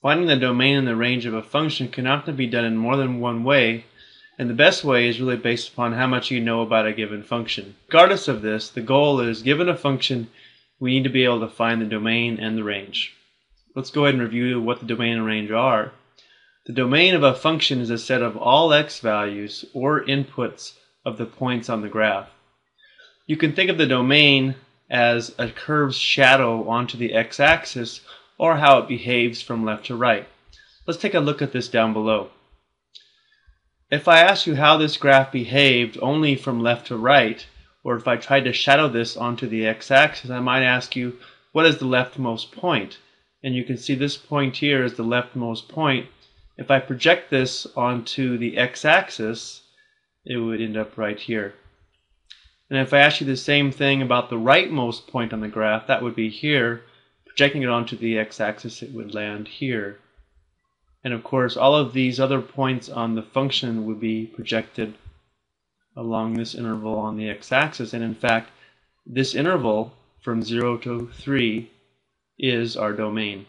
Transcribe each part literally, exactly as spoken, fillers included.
Finding the domain and the range of a function can often be done in more than one way, and the best way is really based upon how much you know about a given function. Regardless of this, the goal is, given a function, we need to be able to find the domain and the range. Let's go ahead and review what the domain and range are. The domain of a function is a set of all x values or inputs of the points on the graph. You can think of the domain as a curve's shadow onto the x-axis, or how it behaves from left to right. Let's take a look at this down below. If I ask you how this graph behaved only from left to right, or if I tried to shadow this onto the x-axis, I might ask you, what is the leftmost point? And you can see this point here is the leftmost point. If I project this onto the x-axis, it would end up right here. And if I ask you the same thing about the rightmost point on the graph, that would be here. Projecting it onto the x-axis, it would land here. And of course, all of these other points on the function would be projected along this interval on the x-axis. And in fact, this interval from zero to three is our domain.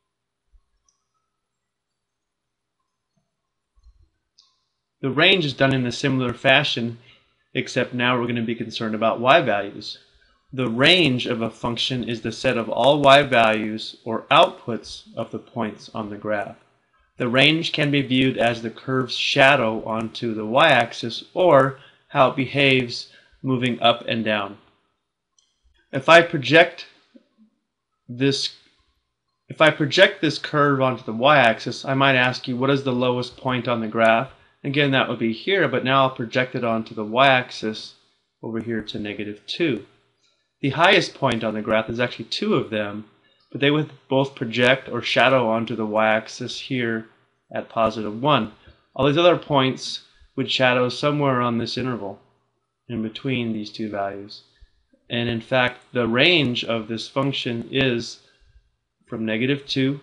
The range is done in a similar fashion, except now we're going to be concerned about y values. The range of a function is the set of all y values or outputs of the points on the graph. The range can be viewed as the curve's shadow onto the y-axis, or how it behaves moving up and down. If I project this if I project this curve onto the y-axis, I might ask you, what is the lowest point on the graph? Again, that would be here, but now I'll project it onto the y-axis over here to negative two. The highest point on the graph is actually two of them, but they would both project or shadow onto the y-axis here at positive one. All these other points would shadow somewhere on this interval in between these two values. And in fact, the range of this function is from negative two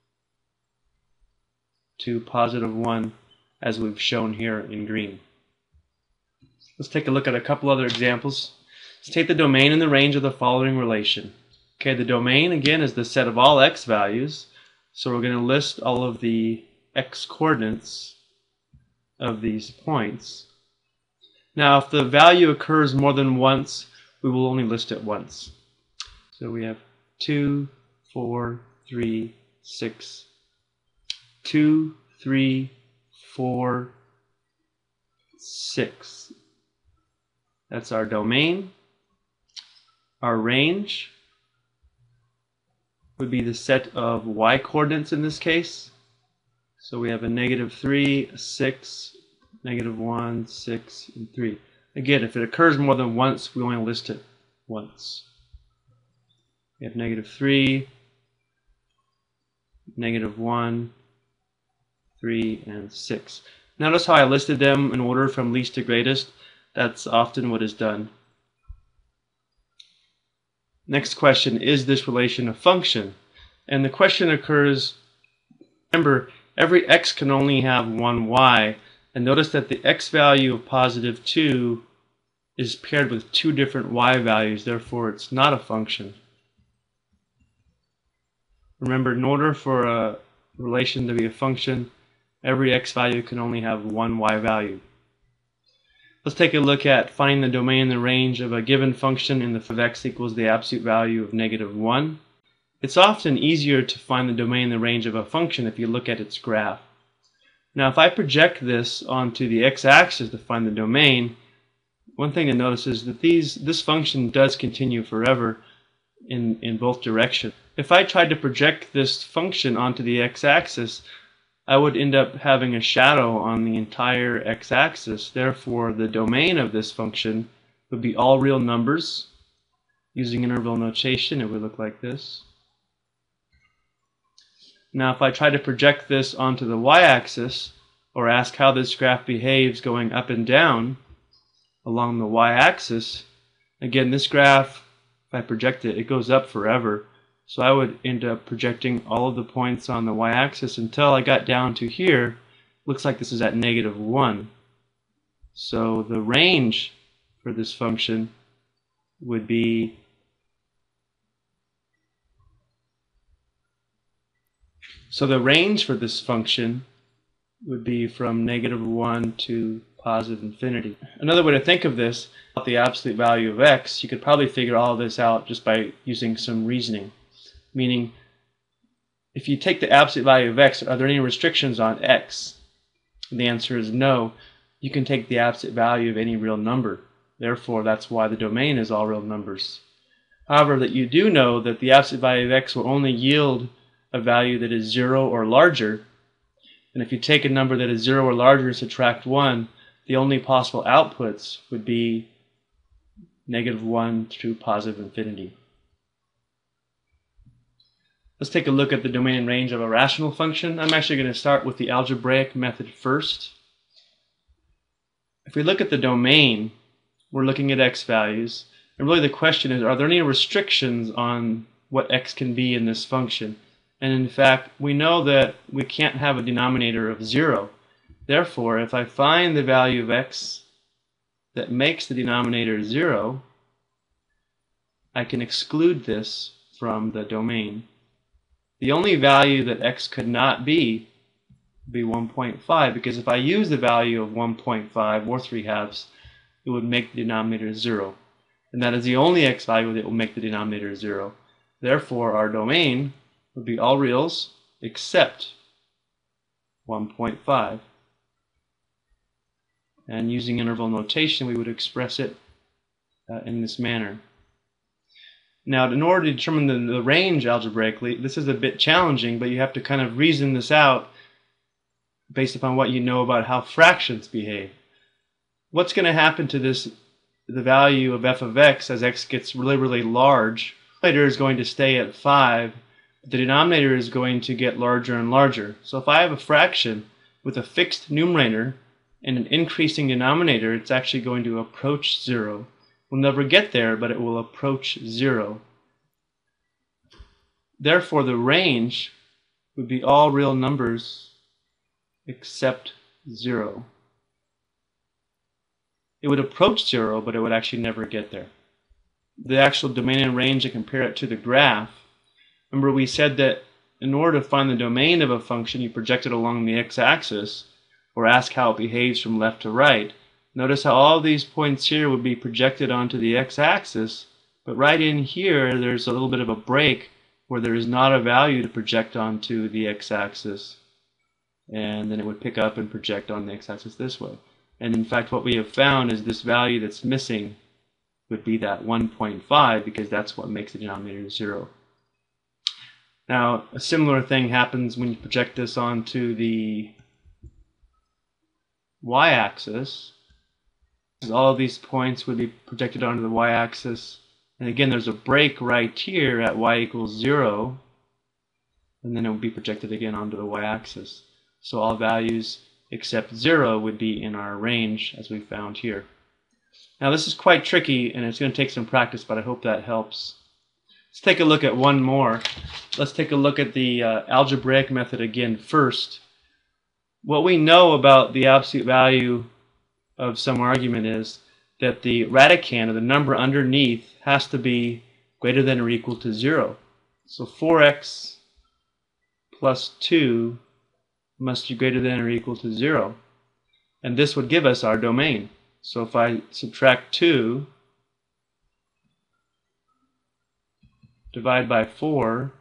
to positive one, as we've shown here in green. Let's take a look at a couple other examples. Let's take the domain and the range of the following relation. Okay, the domain again is the set of all x values, so we're going to list all of the x coordinates of these points. Now, if the value occurs more than once, we will only list it once. So we have two, four, three, six, two, three, four, six. That's our domain. Our range would be the set of y coordinates in this case. So we have a negative three, a six, negative one, six, and three. Again, if it occurs more than once, we only list it once. We have negative three, negative one, three, and six. Notice how I listed them in order from least to greatest. That's often what is done. Next question, is this relation a function? And the question occurs, remember, every x can only have one y, and notice that the x value of positive two is paired with two different y values, therefore it's not a function. Remember, in order for a relation to be a function, every x value can only have one y value. Let's take a look at finding the domain and the range of a given function in the f of x equals the absolute value of negative one. It's often easier to find the domain and the range of a function if you look at its graph. Now, if I project this onto the x-axis to find the domain, one thing to notice is that these this function does continue forever in, in both directions. If I tried to project this function onto the x-axis, I would end up having a shadow on the entire x-axis. Therefore, the domain of this function would be all real numbers. Using interval notation, it would look like this. Now, if I try to project this onto the y-axis, or ask how this graph behaves going up and down along the y-axis, again, this graph, if I project it, it goes up forever. So I would end up projecting all of the points on the y-axis until I got down to here. Looks like this is at negative one. So the range for this function would be So the range for this function would be from negative one to positive infinity. Another way to think of this, the absolute value of x, you could probably figure all this out just by using some reasoning. Meaning, if you take the absolute value of x, are there any restrictions on x? And the answer is no. You can take the absolute value of any real number. Therefore, that's why the domain is all real numbers. However, that you do know that the absolute value of x will only yield a value that is zero or larger. And if you take a number that is zero or larger and subtract one, the only possible outputs would be negative one to positive infinity. Let's take a look at the domain and range of a rational function. I'm actually going to start with the algebraic method first. If we look at the domain, we're looking at x values. And really the question is, are there any restrictions on what x can be in this function? And in fact, we know that we can't have a denominator of zero. Therefore, if I find the value of x that makes the denominator zero, I can exclude this from the domain. The only value that x could not be would be one point five, because if I use the value of one point five or three halves, it would make the denominator zero. And that is the only x value that will make the denominator zero. Therefore, our domain would be all reals except one point five. And using interval notation, we would express it uh, in this manner. Now, in order to determine the, the range algebraically, this is a bit challenging, but you have to kind of reason this out based upon what you know about how fractions behave. What's going to happen to this, the value of f of x as x gets really, really large? The numerator is going to stay at five. The denominator is going to get larger and larger. So if I have a fraction with a fixed numerator and an increasing denominator, it's actually going to approach zero. We'll never get there, but it will approach zero. Therefore, the range would be all real numbers except zero. It would approach zero, but it would actually never get there. The actual domain and range, and compare it to the graph. Remember, we said that in order to find the domain of a function, you project it along the x-axis, or ask how it behaves from left to right. Notice how all these points here would be projected onto the x-axis, but right in here there's a little bit of a break where there is not a value to project onto the x-axis, and then it would pick up and project on the x-axis this way. And in fact, what we have found is this value that's missing would be that one point five, because that's what makes the denominator zero. Now, a similar thing happens when you project this onto the y-axis. All of these points would be projected onto the y-axis. And again, there's a break right here at y equals zero. And then it would be projected again onto the y-axis. So all values except zero would be in our range, as we found here. Now, this is quite tricky, and it's going to take some practice, but I hope that helps. Let's take a look at one more. Let's take a look at the uh, algebraic method again first. What we know about the absolute value of some argument is that the radicand, or the number underneath, has to be greater than or equal to zero. So four x plus two must be greater than or equal to zero. And this would give us our domain. So if I subtract two, divide by four,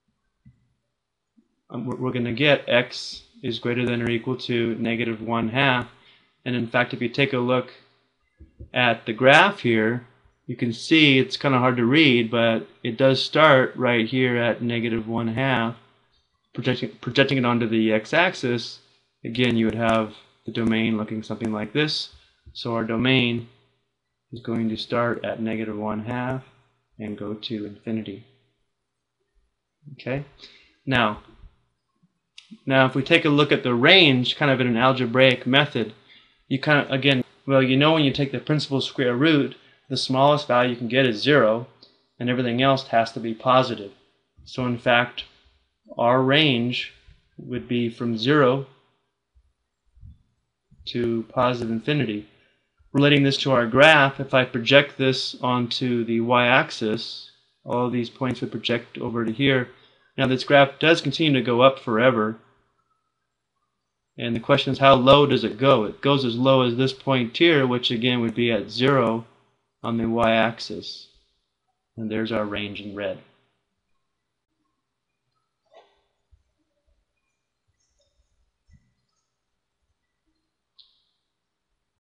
um, we're, we're going to get x is greater than or equal to negative one half. And in fact, if you take a look at the graph here, you can see it's kind of hard to read, but it does start right here at negative one half. Projecting, projecting it onto the x-axis, again, you would have the domain looking something like this. So our domain is going to start at negative one half and go to infinity. Okay. Now, now if we take a look at the range, kind of in an algebraic method, you kind of, again, well, you know when you take the principal square root, the smallest value you can get is zero, and everything else has to be positive. So in fact, our range would be from zero to positive infinity. Relating this to our graph, if I project this onto the y-axis, all of these points would project over to here. Now this graph does continue to go up forever, and the question is, how low does it go? It goes as low as this point here, which again would be at zero on the y-axis. And there's our range in red.